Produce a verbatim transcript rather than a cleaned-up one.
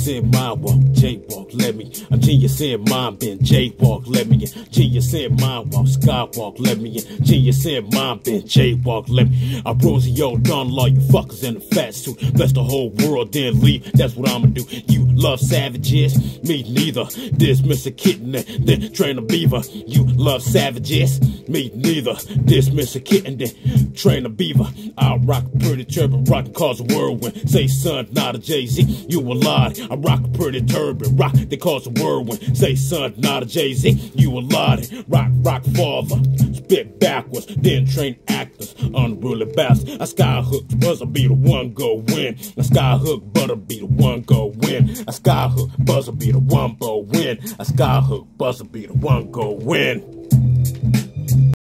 genius in mind walk, jaywalk, let me. I'm genius in mind bend, jaywalk, let me in. Genius in mind walk, skywalk, let me in. Genius in mind bend, jaywalk, let me. I'm Rosie O'Donnell, all you fuckers in the fat suit. Bless the whole world, then leave. That's what I'ma do. You love savages, me neither. Dismiss a kitten, then train a beaver. You love savages, me neither. Dismiss a kitten, then train a beaver. I rock a pretty turban, rock and cause a whirlwind. Say son, not a Jay-Z, you a lie. I rock a pretty turban, rock, they cause a whirlwind. Say son, not a Jay-Z, you a lie. Rock, rock father, spit backwards, then train actors, unruly bastards. A skyhook buzzer be the one go win. A skyhook butter be the one go win. A skyhook buzzer be the one go win. A skyhook buzzer be the one go win.